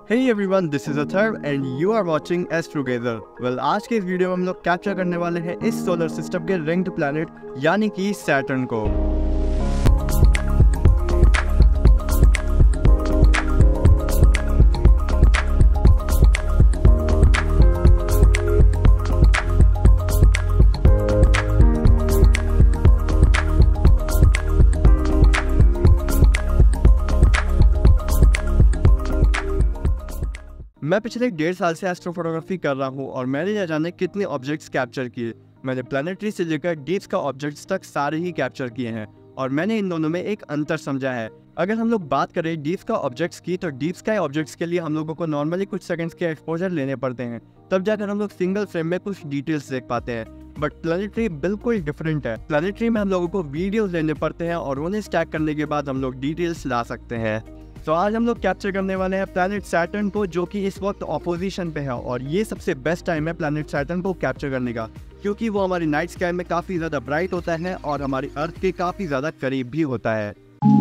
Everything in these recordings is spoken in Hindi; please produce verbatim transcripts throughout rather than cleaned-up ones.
Hey everyone, this is Atharv and you are watching Astrogazer. Well, आज के इस वीडियो में हम लोग कैप्चर करने वाले हैं इस सोलर सिस्टम के रिंग्ड प्लैनेट यानी कि सैटर्न को। मैं पिछले डेढ़ साल से एस्ट्रोफोटोग्राफी कर रहा हूँ और मैंने न जाने कितने ऑब्जेक्ट्स कैप्चर किए। मैंने प्लानिटरी से लेकर डीप स्काई ऑब्जेक्ट्स तक सारे ही कैप्चर किए हैं और मैंने इन दोनों में एक अंतर समझा है। अगर हम लोग बात करें डीप स्काई ऑब्जेक्ट्स की, तो डीप स्काई ऑब्जेक्ट्स के लिए हम लोगों को नॉर्मली कुछ सेकंड्स के एक्सपोजर लेने पड़ते हैं, तब जाकर हम लोग सिंगल फ्रेम में कुछ डिटेल्स देख पाते हैं। बट प्लानिटरी बिल्कुल डिफरेंट है। प्लानिटरी में हम लोगों को वीडियोस लेने पड़ते हैं और उन्हें स्टैक करने के बाद हम लोग डिटेल्स ला सकते हैं। तो आज हम लोग कैप्चर करने वाले हैं प्लैनेट सैटर्न को, जो कि इस वक्त ऑपोजिशन पे है और ये सबसे बेस्ट टाइम है प्लैनेट सैटर्न को कैप्चर करने का, क्योंकि वो हमारी नाइट स्काई में काफ़ी ज़्यादा ब्राइट होता है और हमारी अर्थ के काफ़ी ज़्यादा करीब भी होता है।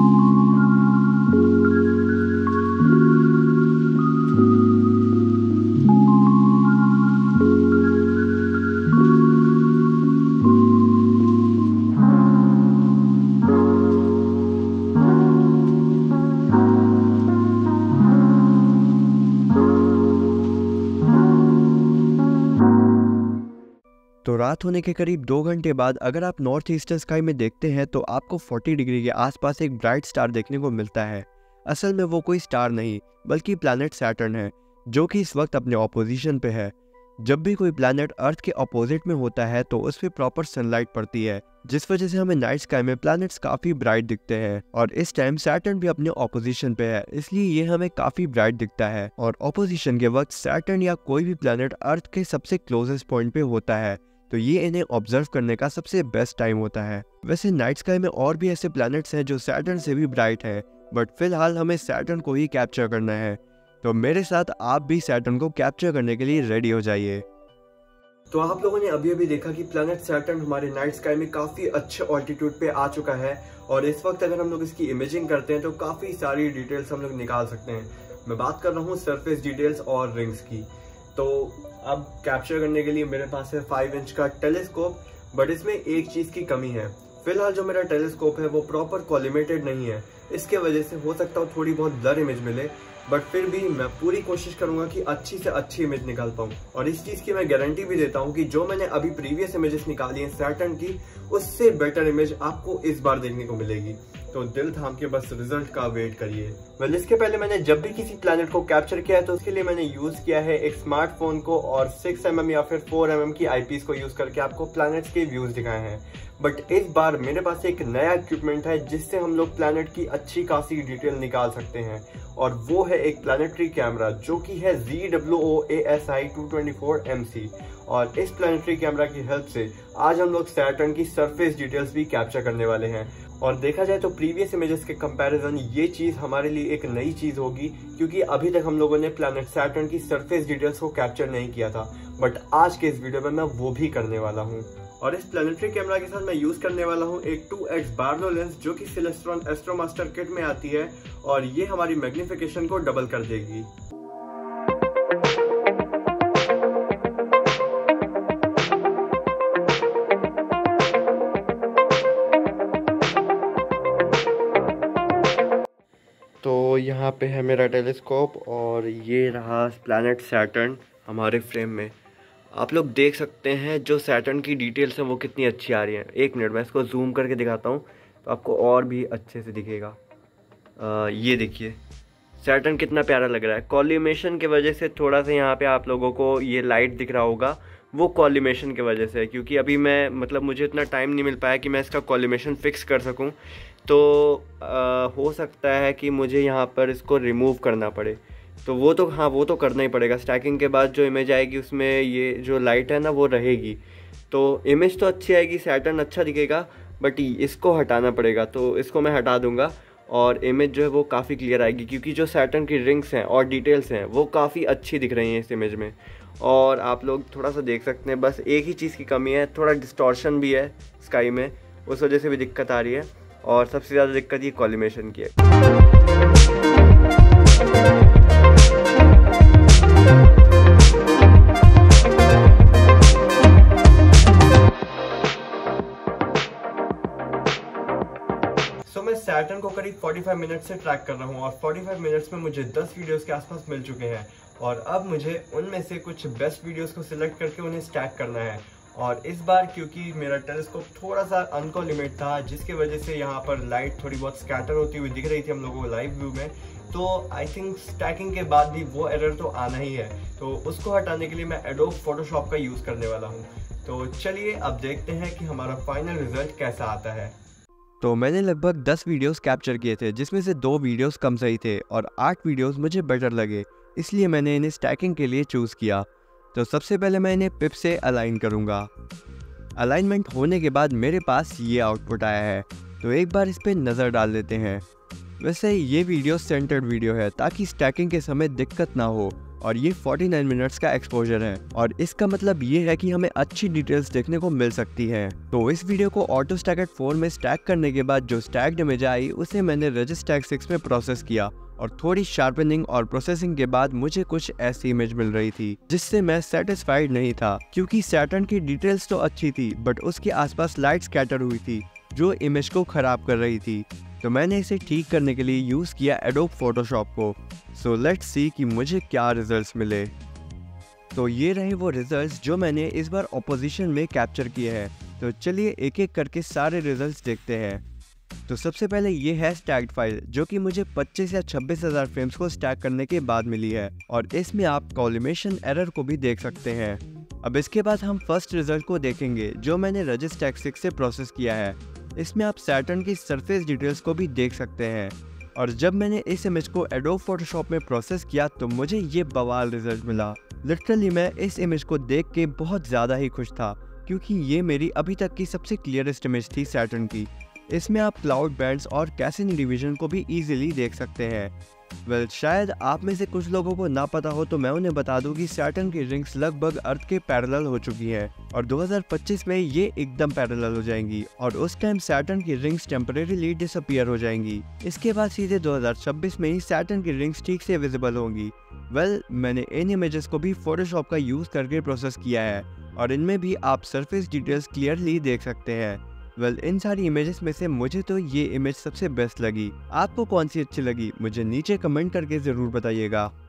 तो रात होने के करीब दो घंटे बाद अगर आप नॉर्थ ईस्टर्न स्काई में देखते हैं तो आपको चालीस डिग्री के आसपास एक ब्राइट स्टार देखने को मिलता है। असल में वो कोई स्टार नहीं बल्कि प्लैनेट सैटर्न है, जो कि इस वक्त अपने ऑपोजिशन पे है। जब भी कोई प्लैनेट अर्थ के अपोजिट में होता है तो उस पर प्रॉपर सनलाइट पड़ती है, जिस वजह से हमें नाइट स्काई में प्लैनेट्स काफ़ी ब्राइट दिखते हैं। और इस टाइम सैटर्न भी अपने ऑपोजिशन पे है, इसलिए ये हमें काफ़ी ब्राइट दिखता है। और ऑपोजिशन के वक्त सैटर्न या कोई भी प्लैनेट अर्थ के सबसे क्लोजेस्ट पॉइंट पे होता है, तो ये इन्हें ऑब्जर्व करने का सबसे बेस्ट टाइम होता है। वैसे नाइट स्काई में और भी ऐसे प्लैनेट्स हैं जो सैटर्न से भी ब्राइट हैं, बट फिलहाल हमें सैटर्न को ही कैप्चर करना है। तो मेरे साथ आप भी सैटर्न को कैप्चर करने के लिए रेडी हो जाइए। तो आप लोगों ने अभी अभी देखा कि प्लैनेट सैटर्न हमारे नाइट स्काई में काफ़ी अच्छे ऑल्टीट्यूड पे आ चुका है और इस वक्त अगर हम लोग इसकी इमेजिंग करते हैं तो काफ़ी सारी डिटेल्स हम लोग निकाल सकते हैं। मैं बात कर रहा हूँ सरफेस डिटेल्स और रिंग्स की। तो अब कैप्चर करने के लिए मेरे पास है फाइव इंच का टेलीस्कोप, बट इसमें एक चीज़ की कमी है। फिलहाल जो मेरा टेलीस्कोप है वो प्रॉपर कॉलिमेटेड नहीं है, इसके वजह से हो सकता है थोड़ी बहुत ब्लर इमेज मिले, बट फिर भी मैं पूरी कोशिश करूंगा कि अच्छी से अच्छी इमेज निकाल पाऊँ। और इस चीज़ की मैं गारंटी भी देता हूँ कि जो मैंने अभी प्रीवियस इमेजेस निकाली हैं सैटर्न की, उससे बेटर इमेज आपको इस बार देखने को मिलेगी। तो दिल थाम के बस रिजल्ट का वेट करिए। वेल, इसके पहले मैंने जब भी किसी प्लैनेट को कैप्चर किया है तो उसके लिए मैंने यूज किया है एक स्मार्टफोन को और सिक्स एम एम या फिर फोर एम एम की आईपीस को यूज करके आपको प्लैनेट्स के व्यूज दिखाए हैं। बट इस बार मेरे पास एक नया इक्विपमेंट है जिससे हम लोग प्लैनेट की अच्छी खासी डिटेल निकाल सकते हैं, और वो है एक प्लैनेटरी कैमरा जो कि है Z W O A S I two twenty four M C. और इस प्लैनेटरी कैमरा की हेल्प से आज हम लोग सैटर्न की सरफेस डिटेल्स भी कैप्चर करने वाले हैं। और देखा जाए तो प्रीवियस इमेजेस के कंपैरिजन ये चीज़ हमारे लिए एक नई चीज़ होगी, क्योंकि अभी तक हम लोगों ने प्लैनेट सैटर्न की सरफेस डिटेल्स को कैप्चर नहीं किया था, बट आज के इस वीडियो में मैं वो भी करने वाला हूँ। और इस प्लैनेटरी कैमरा के साथ मैं यूज करने वाला हूँ एक टू एक्स बार्लो लेंस जो कि सिलेस्ट्रॉन एस्ट्रोमास्टर किट में आती है, और ये हमारी मैग्निफिकेशन को डबल कर देगी। तो यहाँ पे है मेरा टेलीस्कोप और ये रहा प्लैनेट सैटर्न हमारे फ्रेम में। आप लोग देख सकते हैं जो सैटर्न की डिटेल्स हैं वो कितनी अच्छी आ रही हैं। एक मिनट मैं इसको जूम करके दिखाता हूँ तो आपको और भी अच्छे से दिखेगा। आ, ये देखिए सैटर्न कितना प्यारा लग रहा है। कॉलिमेशन की वजह से थोड़ा सा यहाँ पे आप लोगों को ये लाइट दिख रहा होगा, वो कॉलिमेशन की वजह से है, क्योंकि अभी मैं मतलब मुझे इतना टाइम नहीं मिल पाया कि मैं इसका कॉलिमेशन फिक्स कर सकूं। तो आ, हो सकता है कि मुझे यहाँ पर इसको रिमूव करना पड़े, तो वो तो हाँ वो तो करना ही पड़ेगा। स्टैकिंग के बाद जो इमेज आएगी उसमें ये जो लाइट है ना वो रहेगी, तो इमेज तो अच्छी आएगी, सैटर्न अच्छा दिखेगा, बट इसको हटाना पड़ेगा। तो इसको मैं हटा दूँगा और इमेज जो है वो काफ़ी क्लियर आएगी, क्योंकि जो सैटर्न की रिंग्स हैं और डिटेल्स हैं वो काफ़ी अच्छी दिख रही हैं इस इमेज में। और आप लोग थोड़ा सा देख सकते हैं, बस एक ही चीज़ की कमी है, थोड़ा डिस्टॉर्शन भी है स्काई में, उस वजह से भी दिक्कत आ रही है। और सबसे ज़्यादा दिक्कत ये कॉलिमेशन की है। सो मैं सैटर्न को करीब पैंतालीस मिनट से ट्रैक कर रहा हूँ और पैंतालीस मिनट्स में मुझे दस वीडियोस के आसपास मिल चुके हैं और अब मुझे उनमें से कुछ बेस्ट वीडियोस को सिलेक्ट करके उन्हें स्टैक करना है। और इस बार क्योंकि मेरा टेलीस्कोप थोड़ा सा अनकोलिमेट था, जिसकी वजह से यहाँ पर लाइट थोड़ी बहुत स्कैटर होती हुई दिख रही थी हम लोगों को लाइव व्यू में, तो आई थिंक स्टैकिंग के बाद भी वो एरर तो आना ही है। तो उसको हटाने के लिए मैं एडोब फोटोशॉप का यूज़ करने वाला हूँ। तो चलिए अब देखते हैं कि हमारा फाइनल रिजल्ट कैसा आता है। तो मैंने लगभग दस वीडियोस कैप्चर किए थे, जिसमें से दो वीडियोस कम सही थे और आठ वीडियोस मुझे बेटर लगे, इसलिए मैंने इन्हें स्टैकिंग के लिए चूज़ किया। तो सबसे पहले मैं इन्हें पिप से अलाइन करूँगा। अलाइनमेंट होने के बाद मेरे पास ये आउटपुट आया है, तो एक बार इस पर नज़र डाल लेते हैं। वैसे ये वीडियो सेंटर्ड वीडियो है ताकि स्टैकिंग के समय दिक्कत ना हो और ये उनचास मिनट्स का एक्सपोजर है और इसका मतलब ये है कि हमें अच्छी डिटेल्स देखने को मिल सकती हैं। तो इस वीडियो को ऑटो स्टैक एट फोर में स्टैक करने के बाद जो स्टैक्ड इमेज आई उसे मैंने रजिस्टैक सिक्स में प्रोसेस किया और थोड़ी शार्पनिंग और प्रोसेसिंग के बाद मुझे कुछ ऐसी इमेज मिल रही थी जिससे मैं सेटिस्फाइड नहीं था, क्योंकि सैटर्न की डिटेल्स तो अच्छी थी बट उसके आसपास लाइट स्कैटर हुई थी जो इमेज को खराब कर रही थी। तो मैंने इसे ठीक करने के लिए यूज़ किया एडोब फोटोशॉप को। सो लेट्स सी कि मुझे क्या रिजल्ट्स मिले। तो ये रहे वो रिजल्ट्स जो मैंने इस बार ऑपोजिशन में कैप्चर किए हैं। तो चलिए एक एक करके सारे रिजल्ट्स देखते हैं। तो सबसे पहले ये है स्टैक्ड फाइल, जो कि मुझे पच्चीस या छब्बीस हज़ार फ्रेम्स को स्टैक करने के बाद मिली है और इसमें आप कॉलिमेशन एरर को भी देख सकते हैं। अब इसके बाद हम फर्स्ट रिजल्ट को देखेंगे जो मैंने रजिस्टैक सिक्स से प्रोसेस किया है। इसमें आप सैटर्न की सरफेस डिटेल्स को भी देख सकते हैं और जब मैंने इस इमेज को एडोब फोटोशॉप में प्रोसेस किया तो मुझे ये बवाल रिजल्ट मिला। लिटरली मैं इस इमेज को देख के बहुत ज़्यादा ही खुश था, क्योंकि ये मेरी अभी तक की सबसे क्लियरेस्ट इमेज थी सैटर्न की। इसमें आप क्लाउड बैंड्स और कैसिनी डिवीजन को भी इजीली देख सकते हैं। वेल well, शायद आप में से कुछ लोगों को ना पता हो तो मैं उन्हें बता दूं कि सैटर्न की रिंग्स लगभग अर्थ के पैरेलल हो चुकी हैं और दो हज़ार पच्चीस में ये एकदम पैरेलल हो जाएंगी और उस टाइम सैटर्न की रिंग्स टेम्परेरीली डिसअपीयर हो जाएंगी। इसके बाद सीधे दो हज़ार छब्बीस में ही सैटर्न की रिंग्स ठीक से विजिबल होंगी। वेल well, मैंने इन इमेजेस को भी फोटोशॉप का यूज़ करके प्रोसेस किया है और इनमें भी आप सरफेस डिटेल्स क्लियरली देख सकते हैं। वेल well, इन सारी इमेजेस में से मुझे तो ये इमेज सबसे बेस्ट लगी। आपको कौन सी अच्छी लगी मुझे नीचे कमेंट करके ज़रूर बताइएगा।